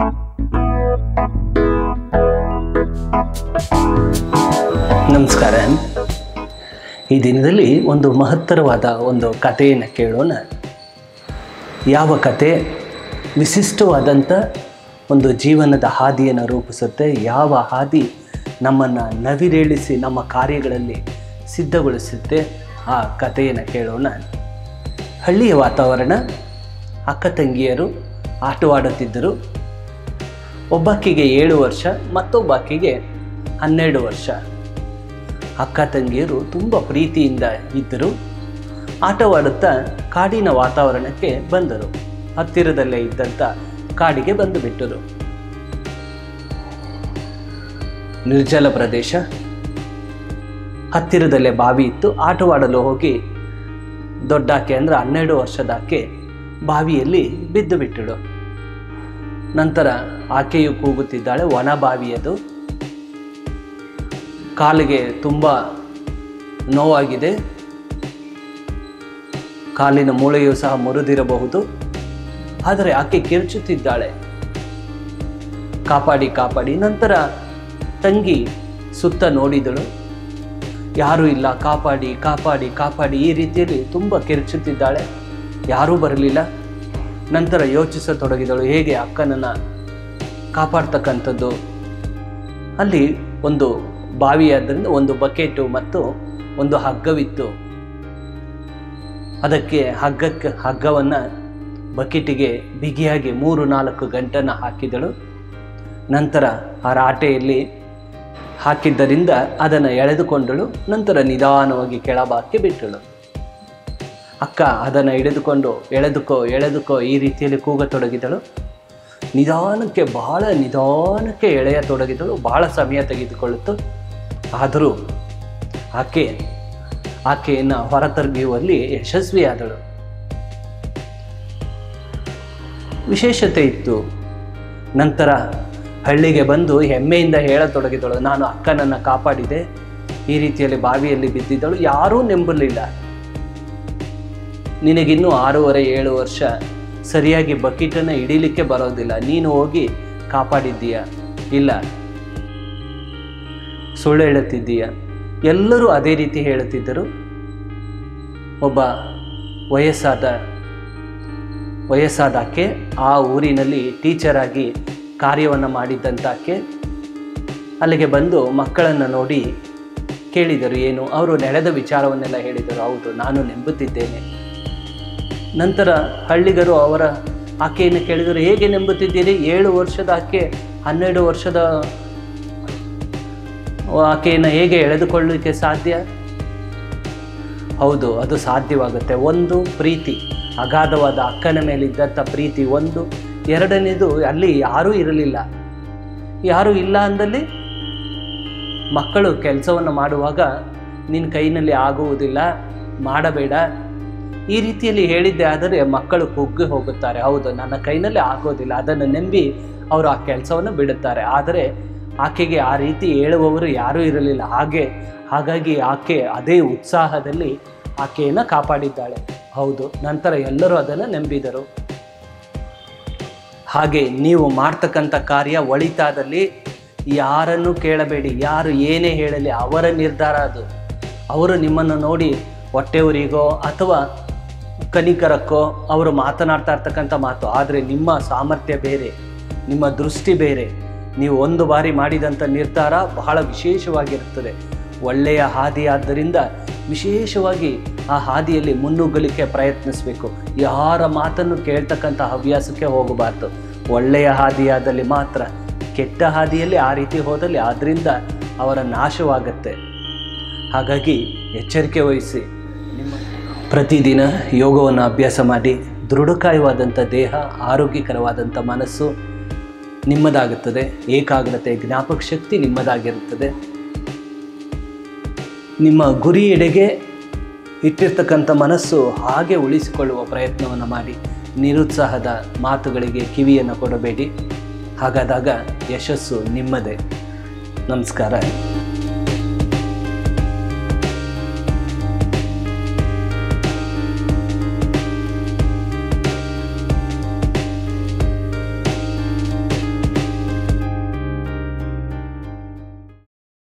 ನಮಸ್ಕಾರ. ಈ ದಿನದಲ್ಲಿ ಒಂದು ಮಹತ್ತರವಾದ ಒಂದು ಕಥೆಯನ್ನು ಕೇಳೋಣ. ಯಾವ ಕತೆ ವಿಶಿಷ್ಟವಾದಂಥ ಒಂದು ಜೀವನದ ಹಾದಿಯನ್ನು ರೂಪಿಸುತ್ತೆ, ಯಾವ ಹಾದಿ ನಮ್ಮನ್ನು ನವಿರೇಳಿಸಿ ನಮ್ಮ ಕಾರ್ಯಗಳಲ್ಲಿ ಸಿದ್ಧಗೊಳಿಸುತ್ತೆ, ಆ ಕಥೆಯನ್ನು ಕೇಳೋಣ. ಹಳ್ಳಿಯ ವಾತಾವರಣ. ಅಕ್ಕ ತಂಗಿಯರು ಆಟವಾಡುತ್ತಿದ್ದರು. ಒಬ್ಬಾಕಿಗೆ 7 ವರ್ಷ, ಮತ್ತೊಬ್ಬಾಕಿಗೆ 12 ವರ್ಷ. ಅಕ್ಕ ತಂಗಿಯರು ತುಂಬ ಪ್ರೀತಿಯಿಂದ ಇದ್ದರು. ಆಟವಾಡುತ್ತಾ ಕಾಡಿನ ವಾತಾವರಣಕ್ಕೆ ಬಂದರು. ಹತ್ತಿರದಲ್ಲೇ ಇದ್ದಂಥ ಕಾಡಿಗೆ ಬಂದು ಬಿಟ್ಟರು. ನಿರ್ಜಲ ಪ್ರದೇಶ. ಹತ್ತಿರದಲ್ಲೇ ಬಾವಿ ಇತ್ತು. ಆಟವಾಡಲು ಹೋಗಿ ದೊಡ್ಡಾಕೆ ಅಂದರೆ 12 ವರ್ಷದಾಕೆ ಬಾವಿಯಲ್ಲಿ ಬಿದ್ದು ಬಿಟ್ಟಳು. ನಂತರ ಆಕೆಯು ಕೂಗುತ್ತಿದ್ದಾಳೆ. ಒಣ ಬಾವಿಯದು. ಕಾಲಿಗೆ ತುಂಬ ನೋವಾಗಿದೆ. ಕಾಲಿನ ಮೂಳೆಯೂ ಸಹ ಮುರಿದಿರಬಹುದು. ಆದರೆ ಆಕೆ ಕಿರುಚುತ್ತಿದ್ದಾಳೆ, ಕಾಪಾಡಿ ಕಾಪಾಡಿ. ನಂತರ ತಂಗಿ ಸುತ್ತ ನೋಡಿದಳು. ಯಾರೂ ಇಲ್ಲ. ಕಾಪಾಡಿ ಕಾಪಾಡಿ ಕಾಪಾಡಿ ಈ ರೀತಿಯಲ್ಲಿ ತುಂಬ ಕಿರುಚುತ್ತಿದ್ದಾಳೆ. ಯಾರೂ ಬರಲಿಲ್ಲ. ನಂತರ ಯೋಚಿಸತೊಡಗಿದಳು, ಹೇಗೆ ಅಕ್ಕನನ್ನು ಕಾಪಾಡ್ತಕ್ಕಂಥದ್ದು. ಅಲ್ಲಿ ಒಂದು ಬಾವಿಯಾದ್ದರಿಂದ ಒಂದು ಬಕೆಟು ಮತ್ತು ಒಂದು ಹಗ್ಗವಿತ್ತು. ಅದಕ್ಕೆ ಹಗ್ಗವನ್ನು ಬಕೆಟಿಗೆ ಬಿಗಿಯಾಗಿ 3-4 ಗಂಟನ್ನು ಹಾಕಿದಳು. ನಂತರ ಆ ರಾಟೆಯಲ್ಲಿ ಹಾಕಿದ್ದರಿಂದ ಅದನ್ನು ಎಳೆದುಕೊಂಡಳು. ನಂತರ ನಿಧಾನವಾಗಿ ಕೆಳಭಾಗಕ್ಕೆ ಬಿಟ್ಟಳು. ಅಕ್ಕ ಅದನ್ನು ಹಿಡಿದುಕೊಂಡು ಎಳೆದುಕೋ ಈ ರೀತಿಯಲ್ಲಿ ಕೂಗತೊಡಗಿದಳು. ಬಹಳ ನಿಧಾನಕ್ಕೆ ಎಳೆಯತೊಡಗಿದಳು. ಬಹಳ ಸಮಯ ತೆಗೆದುಕೊಳ್ಳಿತು. ಆದರೂ ಆಕೆಯನ್ನು ಹೊರತೆಗೆಯುವಲ್ಲಿ ಯಶಸ್ವಿಯಾದಳು. ವಿಶೇಷತೆ ಇತ್ತು. ನಂತರ ಹಳ್ಳಿಗೆ ಬಂದು ಹೆಮ್ಮೆಯಿಂದ ಹೇಳತೊಡಗಿದಳು, ನಾನು ಅಕ್ಕನನ್ನು ಕಾಪಾಡಿದೆ. ಈ ರೀತಿಯಲ್ಲಿ ಬಾವಿಯಲ್ಲಿ ಬಿದ್ದಿದ್ದಳು. ಯಾರೂ ನಂಬಲಿಲ್ಲ. ನಿನಗಿನ್ನೂ 6-7 ವರ್ಷ, ಸರಿಯಾಗಿ ಬಕೆಟನ್ನು ಹಿಡೀಲಿಕ್ಕೆ ಬರೋದಿಲ್ಲ, ನೀನು ಹೋಗಿ ಕಾಪಾಡಿದ್ದೀಯ, ಇಲ್ಲ ಸುಳ್ಳು ಹೇಳುತ್ತಿದ್ದೀಯ. ಎಲ್ಲರೂ ಅದೇ ರೀತಿ ಹೇಳುತ್ತಿದ್ದರು. ಒಬ್ಬ ವಯಸ್ಸಾದ ಆಕೆ, ಆ ಊರಿನಲ್ಲಿ ಟೀಚರ್ ಆಗಿ ಕಾರ್ಯವನ್ನು ಮಾಡಿದ್ದಂಥ ಆಕೆ ಅಲ್ಲಿಗೆ ಬಂದು ಮಕ್ಕಳನ್ನು ನೋಡಿ ಕೇಳಿದರು, ಏನು? ಅವರು ನಡೆದ ವಿಚಾರವನ್ನೆಲ್ಲ ಹೇಳಿದರು. ಹೌದು, ನಾನು ನಂಬುತ್ತಿದ್ದೇನೆ. ನಂತರ ಹಳ್ಳಿಗರು ಆಕೆಯನ್ನು ಕೇಳಿದರು, ಹೇಗೆ ನಂಬುತ್ತಿದ್ದೀರಿ? 7 ವರ್ಷದ ಆಕೆ 12 ವರ್ಷದ ಆಕೆಯನ್ನು ಹೇಗೆ ಎಳೆದುಕೊಳ್ಳಲಿಕ್ಕೆ ಸಾಧ್ಯ? ಹೌದು, ಅದು ಸಾಧ್ಯವಾಗುತ್ತೆ. ಒಂದು ಪ್ರೀತಿ, ಅಗಾಧವಾದ ಅಕ್ಕನ ಮೇಲಿದ್ದಂಥ ಪ್ರೀತಿ ಒಂದು. ಎರಡನೇದು, ಅಲ್ಲಿ ಯಾರೂ ಇರಲಿಲ್ಲ. ಯಾರೂ ಇಲ್ಲ ಅಂದಲ್ಲಿ ಮಕ್ಕಳು ಕೆಲಸವನ್ನು ಮಾಡುವಾಗ ನಿನ್ನ ಕೈನಲ್ಲಿ ಆಗುವುದಿಲ್ಲ, ಮಾಡಬೇಡ, ಈ ರೀತಿಯಲ್ಲಿ ಹೇಳಿದ್ದೆ ಆದರೆ ಮಕ್ಕಳು ಕುಗ್ಗಿ ಹೋಗುತ್ತಾರೆ. ಹೌದು, ನನ್ನ ಕೈನಲ್ಲಿ ಆಗೋದಿಲ್ಲ, ಅದನ್ನು ನಂಬಿ ಅವರು ಆ ಕೆಲಸವನ್ನು ಬಿಡುತ್ತಾರೆ. ಆದರೆ ಆಕೆಗೆ ಆ ರೀತಿ ಹೇಳುವವರು ಯಾರೂ ಇರಲಿಲ್ಲ. ಹಾಗಾಗಿ ಆಕೆ ಅದೇ ಉತ್ಸಾಹದಲ್ಲಿ ಆಕೆಯನ್ನು ಕಾಪಾಡಿದ್ದಾಳೆ. ಹೌದು, ನಂತರ ಎಲ್ಲರೂ ಅದನ್ನು ನಂಬಿದರು. ಹಾಗೆ ನೀವು ಮಾಡ್ತಕ್ಕಂಥ ಕಾರ್ಯ ಒಳಿತಾದಲ್ಲಿ ಯಾರನ್ನು ಕೇಳಬೇಡಿ. ಯಾರು ಏನೇ ಹೇಳಲಿ ಅವರ ನಿರ್ಧಾರ ಅದು. ಅವರು ನಿಮ್ಮನ್ನು ನೋಡಿ ಹೊಟ್ಟೆಯವರಿಗೋ ಅಥವಾ ಕನಿಕರಕ್ಕೋ ಅವರು ಮಾತನಾಡ್ತಾ ಇರ್ತಕ್ಕಂಥ ಮಾತು. ಆದರೆ ನಿಮ್ಮ ಸಾಮರ್ಥ್ಯ ಬೇರೆ, ನಿಮ್ಮ ದೃಷ್ಟಿ ಬೇರೆ. ನೀವು ಒಂದು ಬಾರಿ ಮಾಡಿದಂಥ ನಿರ್ಧಾರ ಬಹಳ ವಿಶೇಷವಾಗಿರುತ್ತದೆ. ಒಳ್ಳೆಯ ಹಾದಿ ಆದ್ದರಿಂದ ವಿಶೇಷವಾಗಿ ಆ ಹಾದಿಯಲ್ಲಿ ಮುನ್ನುಗ್ಗಲಿಕ್ಕೆ ಪ್ರಯತ್ನಿಸಬೇಕು. ಯಾರ ಮಾತನ್ನು ಕೇಳ್ತಕ್ಕಂಥ ಹವ್ಯಾಸಕ್ಕೆ ಹೋಗಬಾರ್ದು. ಒಳ್ಳೆಯ ಹಾದಿಯಾದಲ್ಲಿ ಮಾತ್ರ. ಕೆಟ್ಟ ಹಾದಿಯಲ್ಲಿ ಆ ರೀತಿ ಹೋದಲ್ಲಿ ಅದರಿಂದ ಅವರ ನಾಶವಾಗುತ್ತೆ. ಹಾಗಾಗಿ ಎಚ್ಚರಿಕೆ ವಹಿಸಿ. ಪ್ರತಿದಿನ ಯೋಗವನ್ನು ಅಭ್ಯಾಸ ಮಾಡಿ. ದೃಢಕಾಯವಾದಂಥ ದೇಹ, ಆರೋಗ್ಯಕರವಾದಂಥ ಮನಸ್ಸು ನಿಮ್ಮದಾಗುತ್ತದೆ. ಏಕಾಗ್ರತೆ, ಜ್ಞಾಪಕ ಶಕ್ತಿ ನಿಮ್ಮದಾಗಿರುತ್ತದೆ. ನಿಮ್ಮ ಗುರಿಯೆಡೆಗೆ ಇಟ್ಟಿರ್ತಕ್ಕಂಥ ಮನಸ್ಸು ಹಾಗೆ ಉಳಿಸಿಕೊಳ್ಳುವ ಪ್ರಯತ್ನವನ್ನು ಮಾಡಿ. ನಿರುತ್ಸಾಹದ ಮಾತುಗಳಿಗೆ ಕಿವಿಯನ್ನು ಕೊಡಬೇಡಿ. ಹಾಗಾದಾಗ ಯಶಸ್ಸು ನಿಮ್ಮದೇ. ನಮಸ್ಕಾರ.